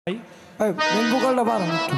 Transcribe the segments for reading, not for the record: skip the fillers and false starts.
Main ভোকালটা বাড়ান একটু।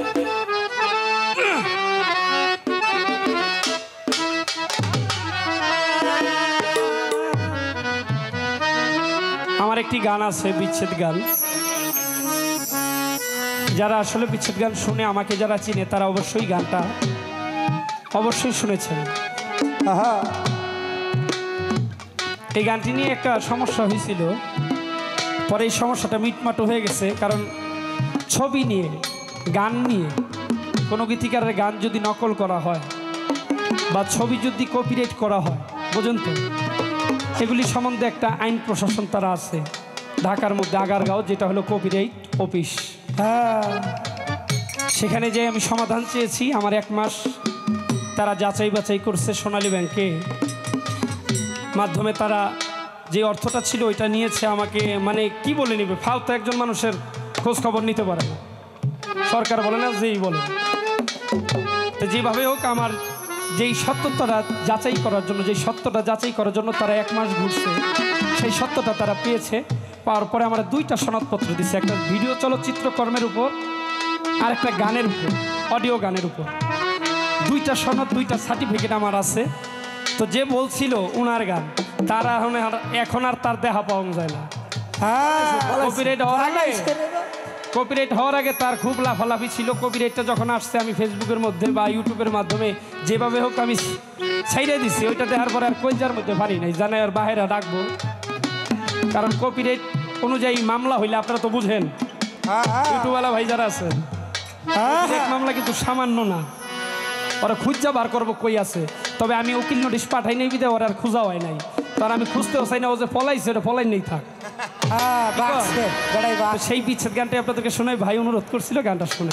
আমার একটি গান আছে বিচ্ছেদ গান। যারা আসলে বিচ্ছেদ গান শুনে, আমাকে যারা চিনে, তারা অবশ্যই গানটা অবশ্যই শুনেছেন। এই গানটি নিয়ে একটা সমস্যা হয়েছিল, পরে এই সমস্যাটা মিটমাটো হয়ে গেছে। কারণ ছবি নিয়ে, গান নিয়ে কোনো গীতিকারের গান যদি নকল করা হয় বা ছবি যদি কপিরাইট করা হয়, বুঝুন তো, এগুলি সম্বন্ধে একটা আইন প্রশাসন তারা আছে ঢাকার মধ্যে, আগারগাঁও, যেটা হলো কপিরাইট অফিস। সেখানে যে আমি সমাধান চেয়েছি, আমার 1 মাস তারা যাচাই বাছাই করছে সোনালী ব্যাংকে মাধ্যমে। তারা যে অর্থটা ছিল ওইটা নিয়েছে, আমাকে মানে কি বলে নেবে, ফালতু একজন মানুষের খোঁজ খবর নিতে পারে না, সরকার বলে না, যেই বলে। তো যেভাবে হোক আমার যেই সত্যটা যাচাই করার জন্য, তারা 1 মাস ঘুরছে, সেই সত্যটা তারা পেয়েছে। পাওয়ার পরে আমার 2টা সনদপত্র দিচ্ছে, একটা ভিডিও চলচ্চিত্র কর্মের উপর আর একটা গানের উপর, অডিও গানের উপর। 2টা সনদ, 2টা সার্টিফিকেট আমার আছে। তো যে বলছিল উনার গান, তারা এখন আর তার দেখা পাওয়া যায় না। কপিরাইট হওয়ার আগে তার খুব লাফালাফি ছিল। কপিরাইটটা যখন আসছে, আমি ফেসবুকের মধ্যে বা ইউটিউবের মাধ্যমে যেভাবে হোক আমি ছাইড়ে দিচ্ছি। ওইটা দেওয়ার পরে আর কইজার মধ্যে পারি নাই, জানে আর বাহিরে ডাকবো। কারণ কপিরাইট অনুযায়ী মামলা হইলে আপনারা তো বুঝেন, ইউটিউবওয়ালা ভাই যারা আছেন, মামলা কিন্তু সামান্য না, ওরা খুঁজা বার করবো কই আছে। তবে আমি উকিল নোটিশ পাঠাই নাই বিদে ওরা আর খুঁজা হয় নাই, তার আমি খুঁজতেও চাই না। ও যে পলাইছে, ওটা পলাই নেই থাক। সেই বিচ্ছেদ গানটা আপনাদেরকে শোনাই, ভাই অনুরোধ করছিল, গানটা শুনে।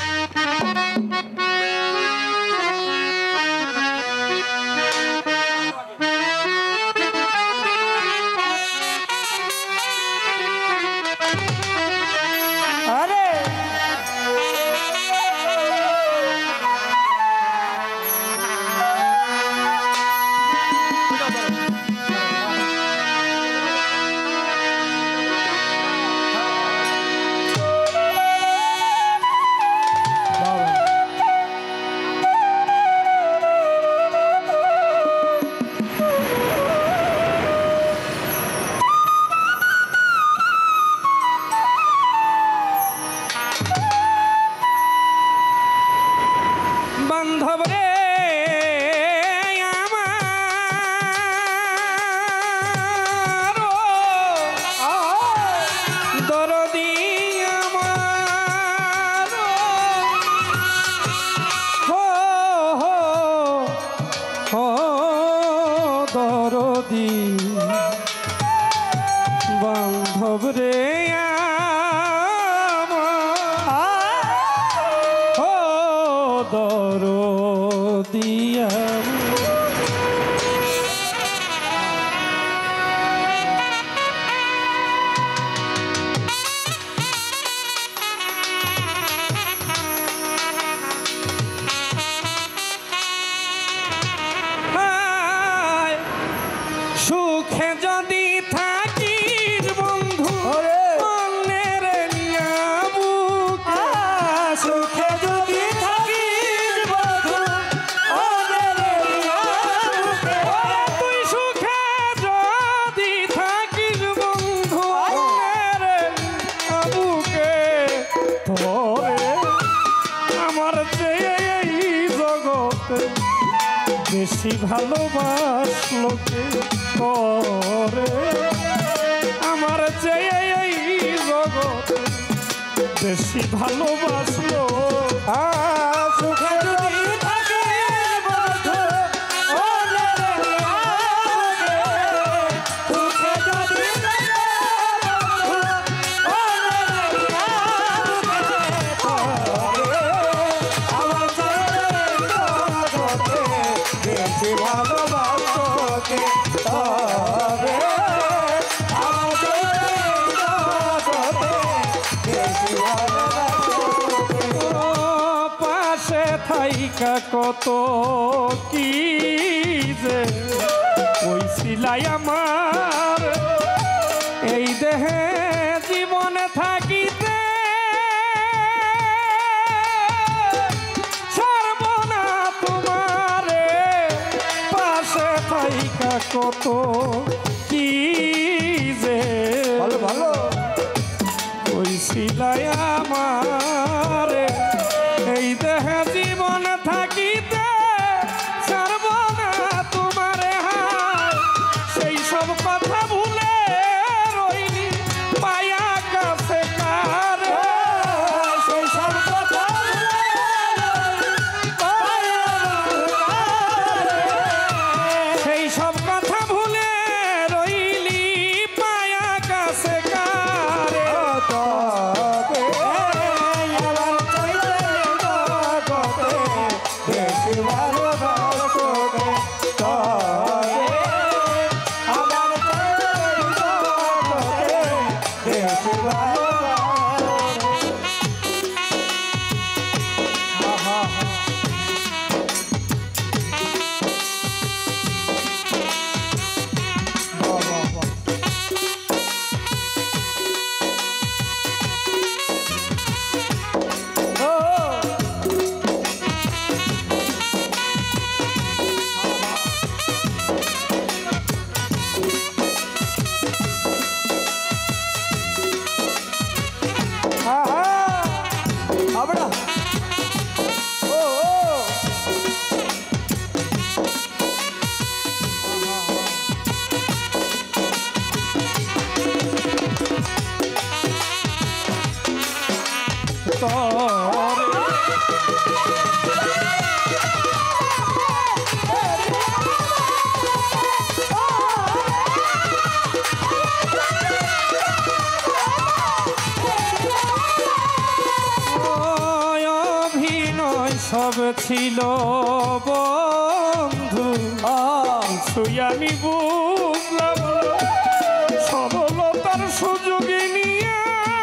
বান্ধব রে দরদি সুখে যদি থাকিস বন্ধু অন্যের নিয়াবুক, সুখে যদি থাকিস বন্ধু অন্যের নিয়াবুক, তুই সুখে যদি থাকিস বন্ধু অন্যের নিয়াবুকে, তোরে আমার চেয়ে এই জগতে বেশি ভালোবাসলো কে, করে আমার চেয়ে এই জগতে বেশি ভালোবাসলো। সুখে যদি থাকে বন্ধু সুখে যদি পাশে থাইকা কত কি যে কইছিলাই আমার, এই দেহে জীবনে থাকিতে কত কি যে ভালো ভালো কইছিলাই আমার এই দেহে জীবন থাকিতে ছাড়ব না তোমারে হায় সেই সব কথা ভুলে রইলি পায়া কাছে কার সেই সব কথা সেই সব কথা ভুলে রইলি পায়া কাছে কার তবে আমার চাইতে জগতে বেশি ভালোবাসো রে তবে আমার চাইতে জগতে বেশি ভালোবাসো হা হা হা বাহ বাহ বাহ Abra. Oh. সব ছিল বন্ধু কিছুই আমি বুঝলাম সরলতার সুযোগে নিয়ে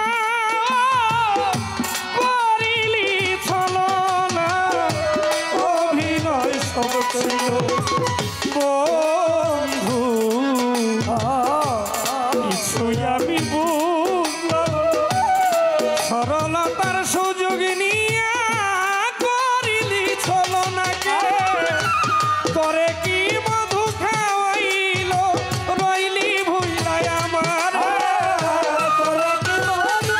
করিলি ছলনা অভিনয় সব ছিল বন্ধু কিছুই আমি বুঝলাম সরলতার সুযোগে নিয়ে করে কি মধু খাওয়াইল রইলি ভুইলাই আমার করে কি মধু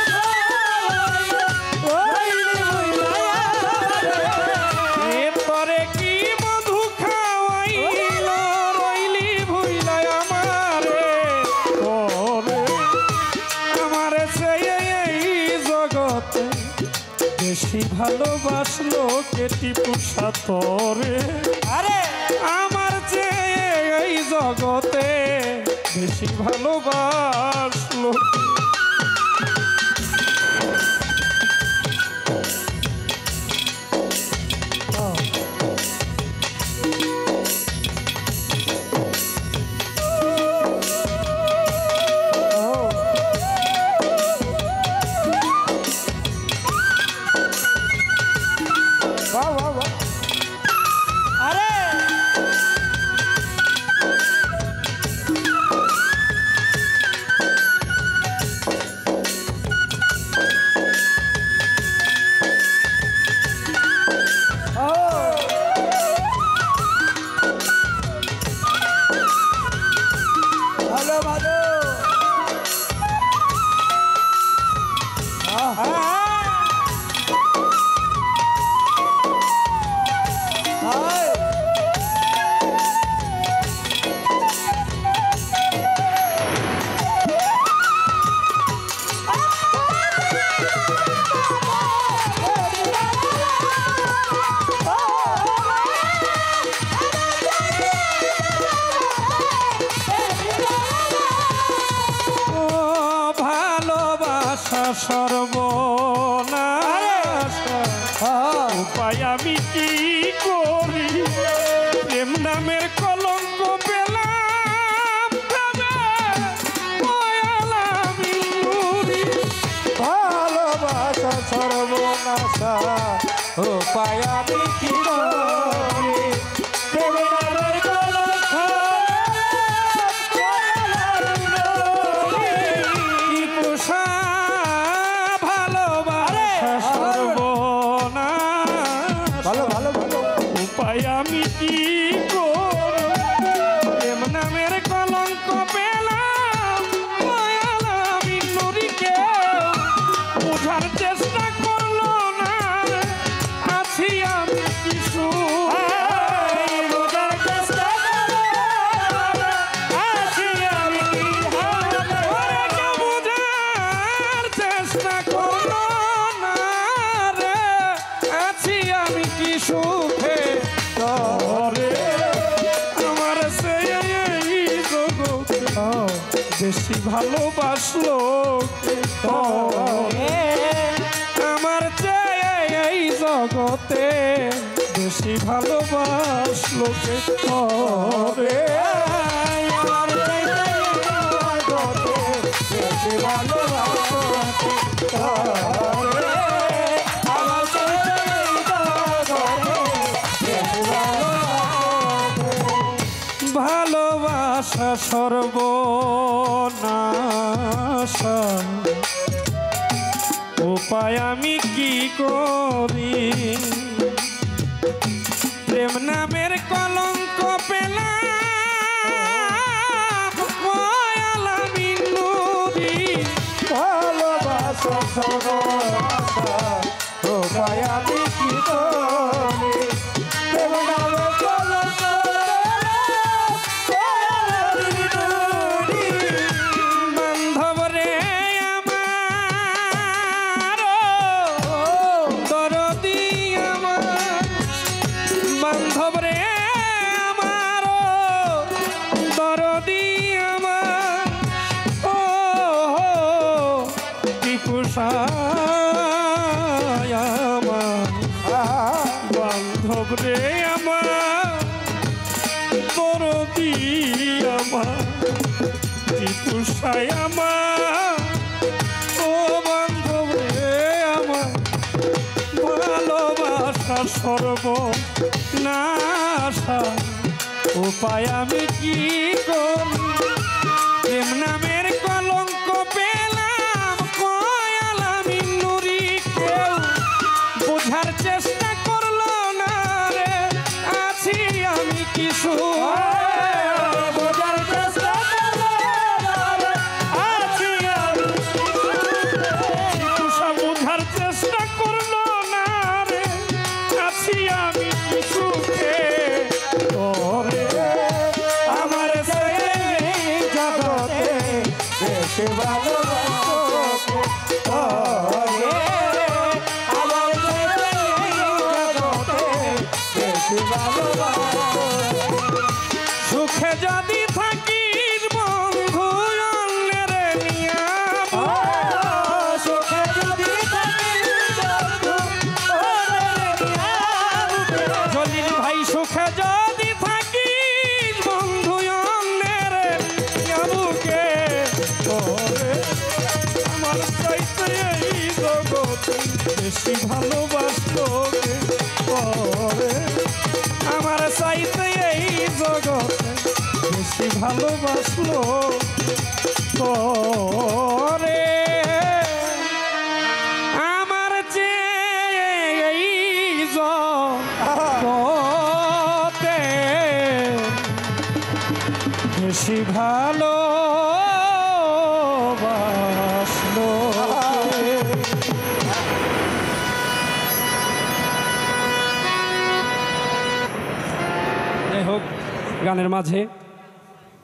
করে কি মধু খাওয়াইল রইলি ভুইলাই আমার করে আমার চেয়ে এই জগতে বেশি ভালোবাসলো কেটি পুষা তোরে আমার চেয়ে এই জগতে বেশি ভালোবাসলো वाह वाह वाह अरे हेलो भालो সর্বনাশ উপায় আমি কি করি প্রেম নামের কলঙ্ক পেলাম ভালোবাসা সর্বনাশা উপায় আমি কি করি প্রেম নামের কলঙ্ক ভালো ভালো ভালো উপায় আমি কি করব প্রেম নামে বুঝার চেষ্টা করলো না রে, আছি আমি কিছু বোঝার চেষ্টা করো আছি আমি কি হবে ওরে কেউ বুঝার চেষ্টা করলো না রে, আছি আমি কি সুখে তরে আমার সে এই জগতে বেশি ভালোবাসলো কে তরে আমার চেয়ে এই জগতে বেশি ভালোবাসলো কে তরে আমার জগতে বেশি ভালোবাসো তরে আমার জগতে বেশি ভালোবাসো ভালোবাসা সর্বনাশা উপায় আমি কি করি প্রেম নামের কলঙ্ক পেলাম কয়াল আমি নুরি ভালোবাসা সর্বনাশা উপায় আমি কি করি প্রেম নামে কলঙ্ক বান্ধব রে আমার দরদি আমার বান্ধব রে আমার দরদি আমার ও টিপুষায় আমার বান্ধব রে আমার দরদি আমার টিপুষায় আমার ও বান্ধব রে আমার ভালোবাসা সর্বনাশা উপায় আমি কি করি প্রেম নামের কলঙ্ক পেলাম কয়াল আমি নুরি কেউ বোঝার চেষ্টা করলো না রে, আছি আমি কিছু বোঝার চেষ্টা করো আছি আমি তুষা বোঝার চেষ্টা করলো না রে, আছি আমি কিছু ওরে আমার ছেলে জগতে বেশি ভালোবাসো ওরে আমার ছেলে জগতে বেশি ভালোবাসো সুখে যদি থাকিস বন্ধু অন্যের নিয়া সুখে যদি থাকিস বন্ধু ওরে জলিল ভাই সুখে যদি থাকিস বন্ধু অন্যের নিয়া বুকে তোরে আমার চাইতে এই জগতে বেশি ভালোবাসলো কে তোরে আমার চাইতে এই জগতে বেশি ভালোবাসলো তোরে আমার চেয়ে এই জগতে বেশি ভালোবাসলো কে। যাই হোক গানের মাঝে